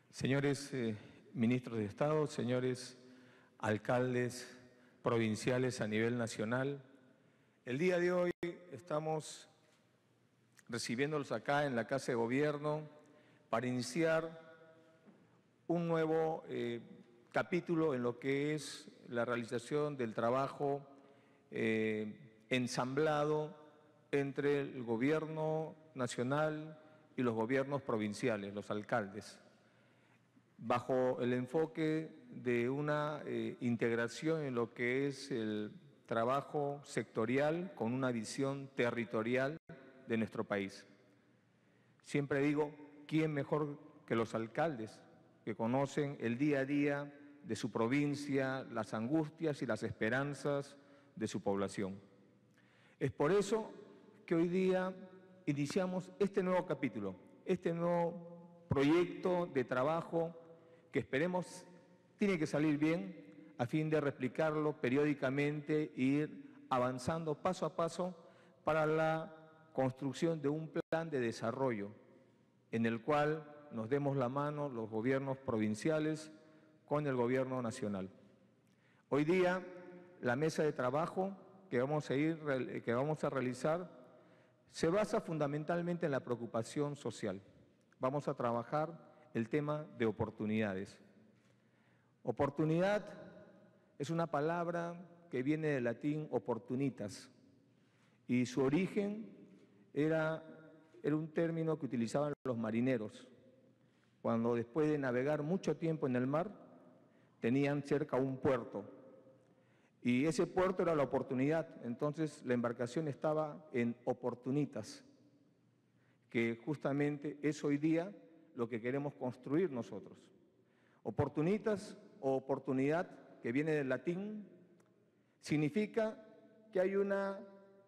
Señores ministros de Estado, señores alcaldes provinciales a nivel nacional, el día de hoy estamos recibiéndolos acá en la Casa de Gobierno para iniciar un nuevo capítulo en lo que es la realización del trabajo ensamblado entre el Gobierno nacional y los gobiernos provinciales, los alcaldes, bajo el enfoque de una integración en lo que es el trabajo sectorial con una visión territorial de nuestro país. Siempre digo, ¿quién mejor que los alcaldes que conocen el día a día de su provincia, las angustias y las esperanzas de su población? Es por eso que hoy día iniciamos este nuevo capítulo, este nuevo proyecto de trabajo que esperemos tiene que salir bien a fin de replicarlo periódicamente e ir avanzando paso a paso para la construcción de un plan de desarrollo en el cual nos demos la mano los gobiernos provinciales con el gobierno nacional. Hoy día la mesa de trabajo que vamos a realizar se basa fundamentalmente en la preocupación social. Vamos a trabajar el tema de oportunidades. Oportunidad es una palabra que viene del latín opportunitas y su origen era un término que utilizaban los marineros cuando después de navegar mucho tiempo en el mar tenían cerca un puerto y ese puerto era la oportunidad, entonces la embarcación estaba en oportunitas, que justamente es hoy día lo que queremos construir nosotros. Oportunitas o oportunidad, que viene del latín, significa que hay una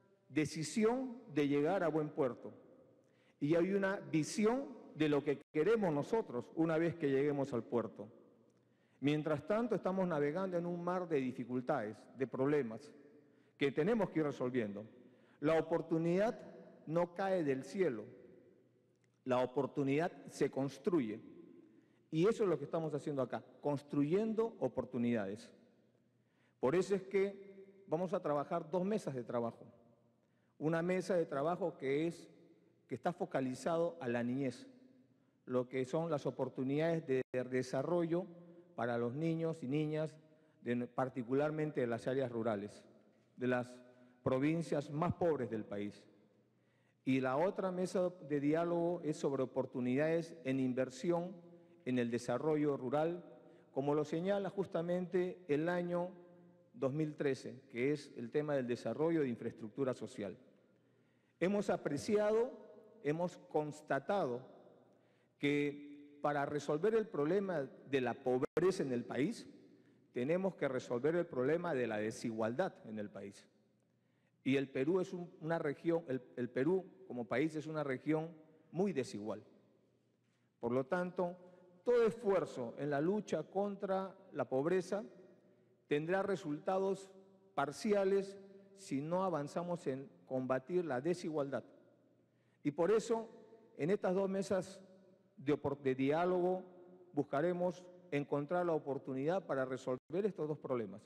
decisión de llegar a buen puerto y hay una visión de lo que queremos nosotros una vez que lleguemos al puerto. Mientras tanto, estamos navegando en un mar de dificultades, de problemas, que tenemos que ir resolviendo. La oportunidad no cae del cielo, la oportunidad se construye. Y eso es lo que estamos haciendo acá, construyendo oportunidades. Por eso es que vamos a trabajar 2 mesas de trabajo. Una mesa de trabajo que está focalizado a la niñez, lo que son las oportunidades de desarrollo para los niños y niñas, particularmente de las áreas rurales, de las provincias más pobres del país. Y la otra mesa de diálogo es sobre oportunidades en inversión en el desarrollo rural, como lo señala justamente el año 2013, que es el tema del desarrollo de infraestructura social. Hemos apreciado, hemos constatado que para resolver el problema de la pobreza en el país, tenemos que resolver el problema de la desigualdad en el país. Y el Perú es una región, el Perú como país es una región muy desigual. Por lo tanto, todo esfuerzo en la lucha contra la pobreza tendrá resultados parciales si no avanzamos en combatir la desigualdad. Y por eso, en estas 2 mesas de diálogo, buscaremos encontrar la oportunidad para resolver estos 2 problemas.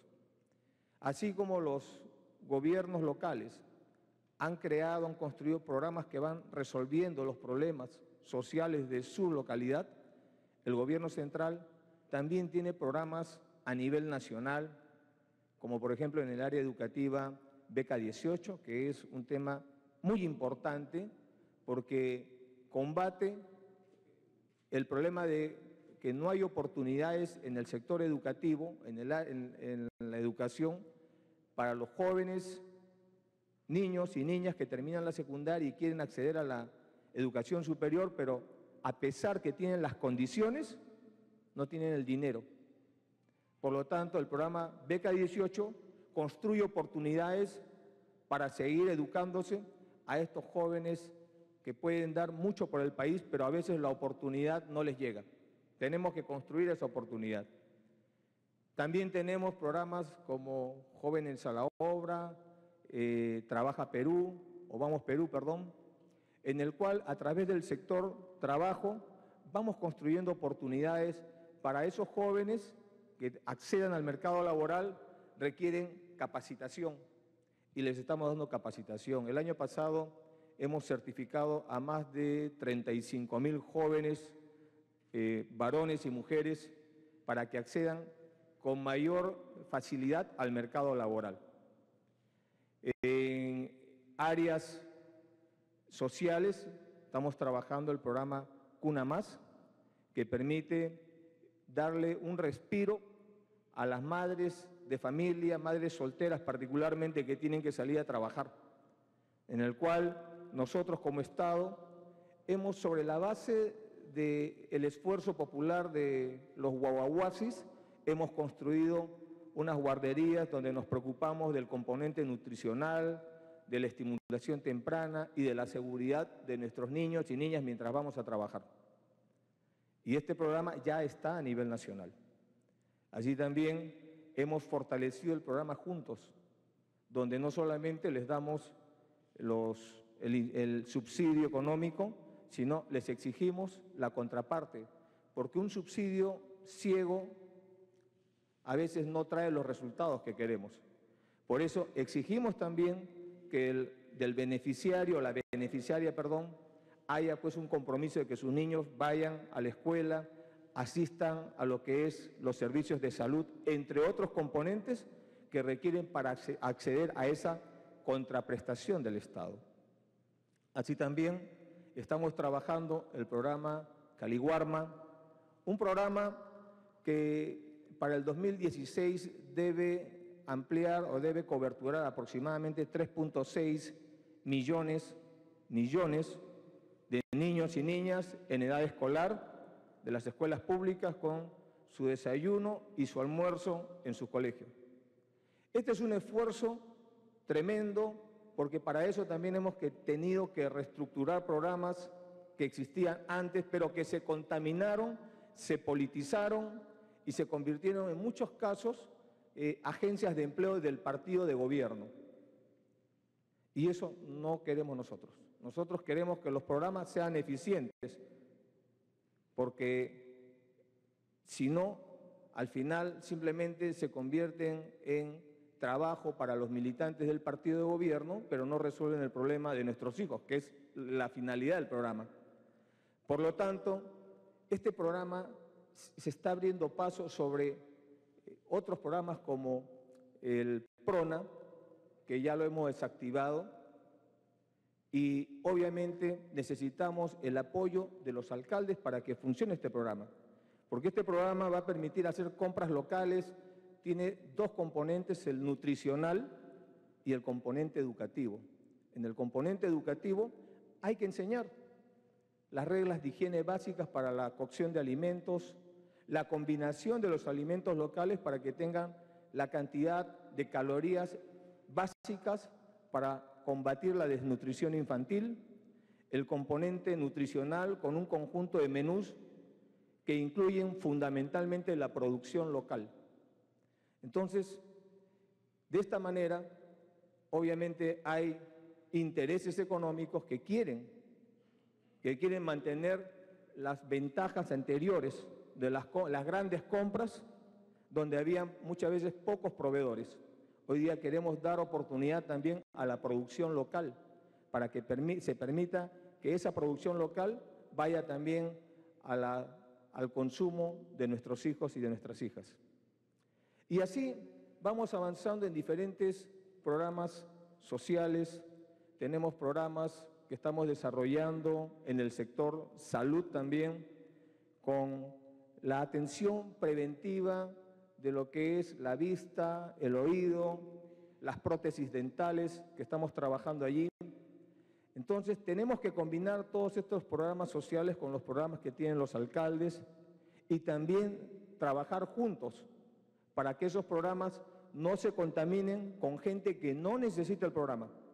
Así como los gobiernos locales han construido programas que van resolviendo los problemas sociales de su localidad, el gobierno central también tiene programas a nivel nacional, como por ejemplo en el área educativa Beca 18, que es un tema muy importante porque combate el problema de que no hay oportunidades en el sector educativo, en la educación, para los jóvenes, niños y niñas que terminan la secundaria y quieren acceder a la educación superior, pero a pesar que tienen las condiciones, no tienen el dinero. Por lo tanto, el programa Beca 18 construye oportunidades para seguir educándose a estos jóvenes que pueden dar mucho por el país, pero a veces la oportunidad no les llega. Tenemos que construir esa oportunidad. También tenemos programas como Jóvenes a la Obra, Trabaja Perú, o Vamos Perú, perdón, en el cual a través del sector trabajo vamos construyendo oportunidades para esos jóvenes que accedan al mercado laboral, requieren capacitación y les estamos dando capacitación. El año pasado hemos certificado a más de 35.000 jóvenes, varones y mujeres, para que accedan con mayor facilidad al mercado laboral. En áreas sociales estamos trabajando el programa Cuna Más, que permite darle un respiro a las madres de familia, madres solteras particularmente, que tienen que salir a trabajar, en el cual nosotros como Estado hemos, sobre la base del esfuerzo popular de los guaguaguasis, hemos construido unas guarderías donde nos preocupamos del componente nutricional, de la estimulación temprana y de la seguridad de nuestros niños y niñas mientras vamos a trabajar. Y este programa ya está a nivel nacional. Allí también hemos fortalecido el programa Juntos, donde no solamente les damos el subsidio económico, sino les exigimos la contraparte, porque un subsidio ciego a veces no trae los resultados que queremos. Por eso exigimos también que del beneficiario o la beneficiaria, haya pues un compromiso de que sus niños vayan a la escuela, asistan a lo que es los servicios de salud, entre otros componentes que requieren para acceder a esa contraprestación del Estado. Así también estamos trabajando el programa Caliwarma, un programa que para el 2016 debe ampliar o debe coberturar aproximadamente 3.6 millones de niños y niñas en edad escolar de las escuelas públicas con su desayuno y su almuerzo en su colegio. Este es un esfuerzo tremendo porque para eso también hemos tenido que reestructurar programas que existían antes, pero que se contaminaron, se politizaron y se convirtieron en muchos casos agencias de empleo del partido de gobierno. Y eso no queremos nosotros. Nosotros queremos que los programas sean eficientes, porque si no, al final simplemente se convierten en trabajo para los militantes del partido de gobierno, pero no resuelven el problema de nuestros hijos, que es la finalidad del programa. Por lo tanto, este programa se está abriendo paso sobre otros programas como el PRONA, que ya lo hemos desactivado, y obviamente necesitamos el apoyo de los alcaldes para que funcione este programa, porque este programa va a permitir hacer compras locales, tiene dos componentes, el nutricional y el componente educativo. En el componente educativo hay que enseñar las reglas de higiene básicas para la cocción de alimentos, la combinación de los alimentos locales para que tengan la cantidad de calorías básicas para combatir la desnutrición infantil, el componente nutricional con un conjunto de menús que incluyen fundamentalmente la producción local. Entonces, de esta manera, obviamente hay intereses económicos que quieren mantener las ventajas anteriores de las grandes compras, donde había muchas veces pocos proveedores. Hoy día queremos dar oportunidad también a la producción local, para que se permita que esa producción local vaya también al consumo de nuestros hijos y de nuestras hijas. Y así vamos avanzando en diferentes programas sociales. Tenemos programas que estamos desarrollando en el sector salud también, con la atención preventiva de lo que es la vista, el oído, las prótesis dentales que estamos trabajando allí. Entonces tenemos que combinar todos estos programas sociales con los programas que tienen los alcaldes y también trabajar juntos para que esos programas no se contaminen con gente que no necesita el programa.